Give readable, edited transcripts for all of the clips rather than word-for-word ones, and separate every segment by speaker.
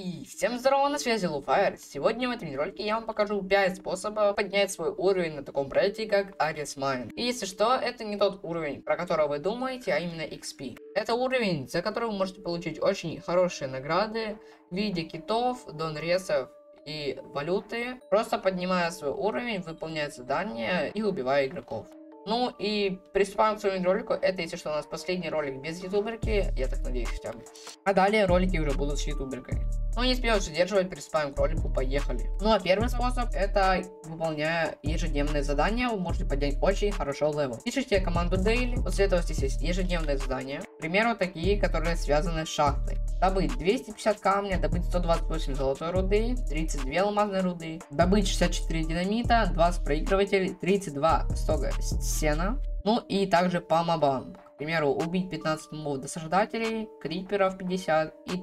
Speaker 1: И всем здорово, на связи Lufire. Сегодня в этом ролике я вам покажу 5 способов поднять свой уровень на таком проекте, как Ares Mine. И если что, это не тот уровень, про который вы думаете, а именно XP. Это уровень, за который вы можете получить очень хорошие награды в виде китов, донресов и валюты, просто поднимая свой уровень, выполняя задания и убивая игроков. Ну и приступаем к своему ролику. Это, если что, у нас последний ролик без ютуберки, я так надеюсь хотя бы. А далее ролики уже будут с ютуберкой. Ну не успею задерживать, приступаем к ролику, поехали. Ну а первый способ, это выполняя ежедневные задания, вы можете поднять очень хорошо левел. Пишите команду daily, после этого здесь есть ежедневные задания. К примеру, такие, которые связаны с шахтой. Добыть 250 камня, добыть 128 золотой руды, 32 алмазной руды, добыть 64 динамита, 20 проигрывателей, 32 стога сена, ну и также по мобам. К примеру, убить 15 мобов досаждателей, криперов 50 и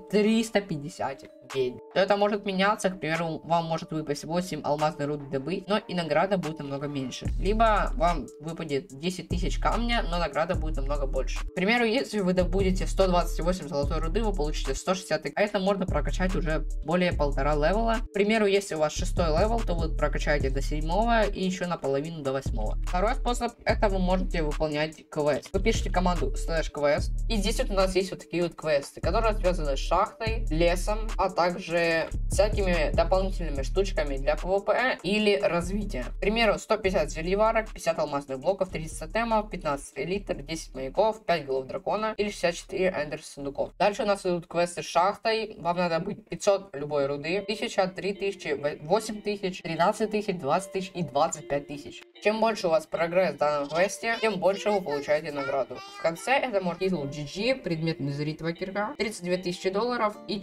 Speaker 1: 350 ведьм. Это может меняться, к примеру, вам может выпасть 8 алмазной руды добыть, но и награда будет намного меньше. Либо вам выпадет 10 тысяч камня, но награда будет намного больше. К примеру, если вы добудете 128 золотой руды, вы получите 160, а это можно прокачать уже более 1,5 левела. К примеру, если у вас 6 левел, то вы прокачаете до 7 и еще наполовину до 8. Второй способ, это вы можете выполнять квест. Вы пишете команду /quest, и здесь вот у нас есть вот такие вот квесты, которые связаны с шахтой, лесом, а также всякими дополнительными штучками для PvP или развития. К примеру, 150 зельеварок, 50 алмазных блоков, 30 тотемов, 15 элитр, 10 маяков, 5 голов дракона или 64 эндер сундуков. Дальше у нас идут квесты с шахтой. Вам надо быть 500 любой руды, 1000, 3000, 8000, 13 тысяч, 20 тысяч и 25 тысяч. Чем больше у вас прогресс в данном квесте, тем больше вы получаете награду. В конце это может титул GG, предмет мезоритовая кирка, 32 тысячи долларов и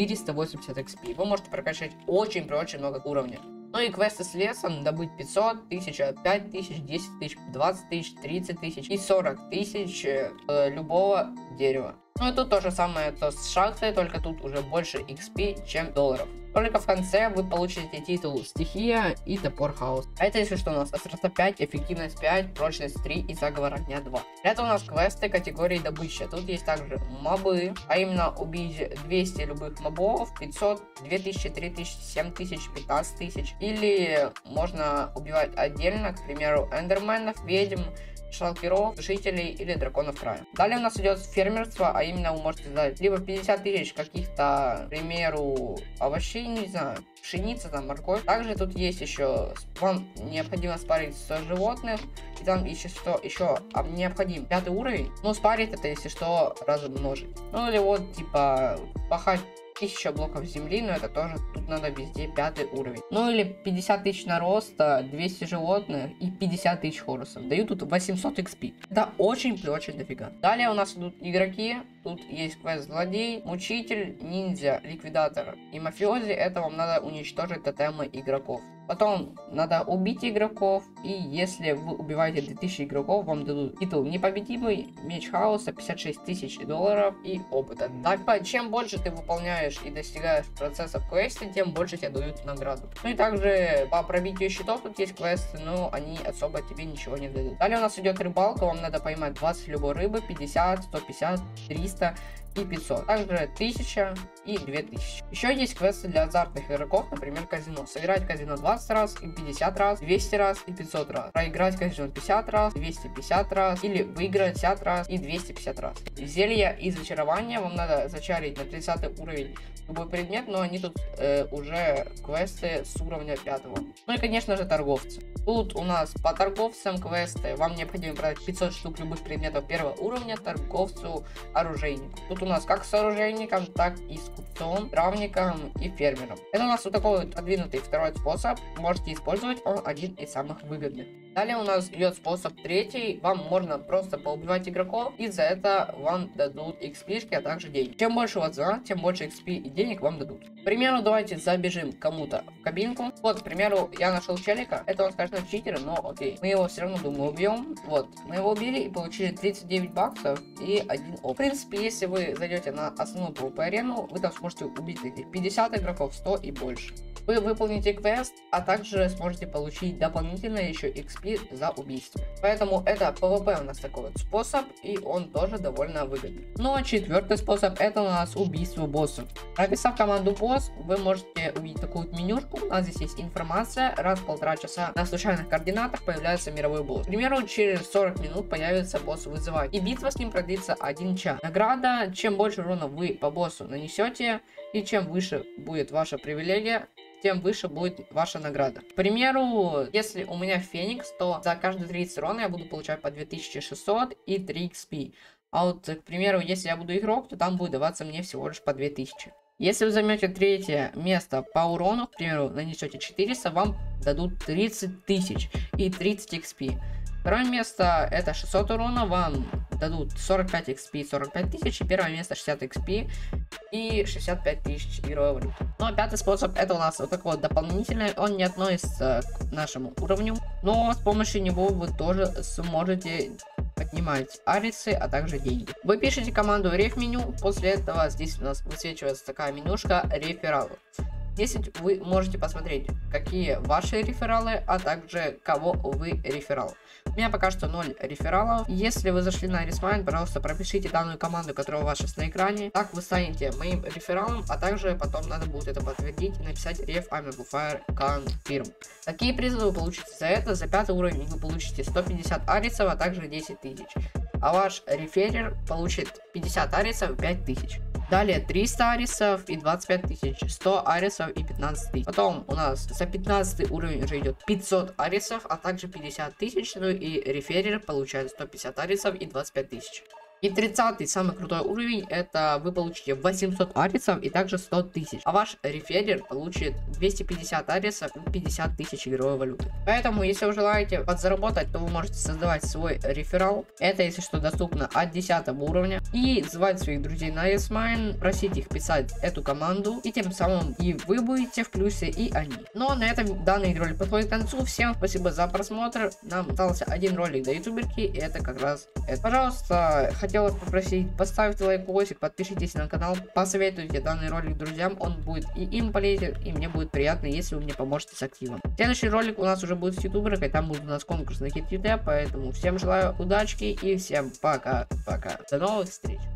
Speaker 1: 480 XP. Вы можете прокачать очень много уровней. Ну и квесты с лесом: добыть 500, 1000, 5000, 10 тысяч, 20 тысяч, 30 тысяч и 40 тысяч любого дерева. Ну и тут то же самое, то с шахтой, только тут уже больше XP, чем долларов. Только в конце вы получите титул стихия и топор хаос. А это, если что, у нас острота 5, эффективность 5, прочность 3 и заговор огня 2. Это у нас квесты категории добыча. Тут есть также мобы, а именно убить 200 любых мобов, 500, 2000, 3000, 7000, 15 тысяч. Или можно убивать отдельно, к примеру, эндерменов, ведьм, шалкеров, жителей или драконов края. Далее у нас идет фермерство, а именно вы можете задать либо 50 тысяч каких-то, к примеру, овощей, не знаю, пшеница, там, морковь. Также тут есть еще, вам необходимо спарить 100 животных, и там еще что, еще необходим 5 уровень. Ну, спарить это, если что, размножить. Ну, или вот, типа, пахать 1000 блоков земли, но это тоже тут надо везде 5 уровень. Ну или 50 тысяч на рост, 200 животных и 50 тысяч хорусов. Дают тут 800 XP. Это очень дофига. Далее у нас идут игроки. Тут есть квест злодей, мучитель, ниндзя, ликвидатор и мафиози. Это вам надо уничтожить тотемы игроков. Потом надо убить игроков, и если вы убиваете 2000 игроков, вам дадут титул непобедимый, меч хаоса, 56 тысяч долларов и опыта. Так, чем больше ты выполняешь и достигаешь процесса в квесте, тем больше тебе дают награду. Ну и также по пробитию щитов тут есть квесты, но они особо тебе ничего не дадут. Далее у нас идет рыбалка, вам надо поймать 20 любой рыбы, 50, 150, 300 и 500. Также 1000 и 2000. Еще есть квесты для азартных игроков, например, казино. Сыграть казино 20 раз и 50 раз, 200 раз и 500 раз. Проиграть казино 50 раз, 250 раз или выиграть 50 раз и 250 раз. Зелья и зачарования вам надо зачарить на 30 уровень любой предмет, но они тут уже квесты с уровня 5. Ну и конечно же торговцы. Тут у нас по торговцам квесты. Вам необходимо продать 500 штук любых предметов первого уровня торговцу оружейнику. Тут у нас как с оружейником, так и с купцом, травником и фермером. Это у нас вот такой вот продвинутый второй способ. Можете использовать, он один из самых выгодных. Далее у нас идет способ третий. Вам можно просто поубивать игроков, и за это вам дадут XP, а также денег. Чем больше у вас занят, тем больше XP и денег вам дадут. К примеру, давайте забежим кому-то в кабинку. Вот, к примеру, я нашел челика. Это он, конечно, читер, но окей. Мы его все равно, думаю, убьем. Вот, мы его убили и получили 39 баксов и 1 опыт. В принципе, если вы зайдете на основную PvP арену, вы там сможете убить этих 50 игроков, 100 и больше. Вы выполните квест, а также сможете получить дополнительно еще XP за убийство. Поэтому это PvP у нас такой вот способ, и он тоже довольно выгодный. Ну а четвертый способ это у нас убийство боссов. Прописав команду босс, вы можете увидеть такую вот менюшку. У нас здесь есть информация. Раз в 1,5 часа на случайных координатах появляется мировой босс. К примеру, через 40 минут появится босс вызывать. И битва с ним продлится 1 час. Награда: чем больше урона вы по боссу нанесете, и чем выше будет ваша привилегия, тем выше будет ваша награда. К примеру, если у меня Феникс, то за каждые 30 урона я буду получать по 2600 и 3 XP. А вот, к примеру, если я буду игрок, то там будет даваться мне всего лишь по 2000. Если вы займете третье место по урону, к примеру, нанесете 400, вам дадут 30 тысяч и 30 XP. Второе место это 600 урона, вам дадут 45 XP и 45 тысяч. И первое место 60 XP и 65 тысяч игровой валюты. Ну а пятый способ это у нас вот такой вот дополнительный. Он не относится к нашему уровню, но с помощью него вы тоже сможете поднимать арисы, а также деньги. Вы пишете команду ref меню, после этого здесь у нас высвечивается такая менюшка рефералов. Здесь вы можете посмотреть, какие ваши рефералы, а также кого вы реферал. У меня пока что 0 рефералов. Если вы зашли на Arismine, пожалуйста, пропишите данную команду, которая у вас сейчас на экране. Так вы станете моим рефералом, а также потом надо будет это подтвердить и написать ref amplifier confirm. Такие призы вы получите за это. За 5 уровень вы получите 150 арисов, а также 10 тысяч. А ваш реферер получит 50 арисов и 5000. Далее 300 арисов и 25 тысяч, 100 арисов и 15 тысяч. Потом у нас за 15 уровень уже идет 500 арисов, а также 50 тысяч. Ну и реферер получает 150 арисов и 25 тысяч. И 30-й, самый крутой уровень, это вы получите 800 арисов и также 100 тысяч. А ваш реферер получит 250 арисов и 50 тысяч игровой валюты. Поэтому, если вы желаете подзаработать, то вы можете создавать свой реферал. Это, если что, доступно от 10 уровня. И звать своих друзей на Arismine, просить их писать эту команду. И тем самым и вы будете в плюсе, и они. Но на этом данный ролик подходит к концу. Всем спасибо за просмотр. Нам остался один ролик до ютуберки, и это как раз это. Пожалуйста, хотел вас попросить, поставьте лайкосик, подпишитесь на канал, посоветуйте данный ролик друзьям, он будет и им полезен, и мне будет приятно, если вы мне поможете с активом. Следующий ролик у нас уже будет с ютуберкой, там будет у нас конкурс на хит-ютуб, поэтому всем желаю удачки и всем пока-пока. До новых встреч!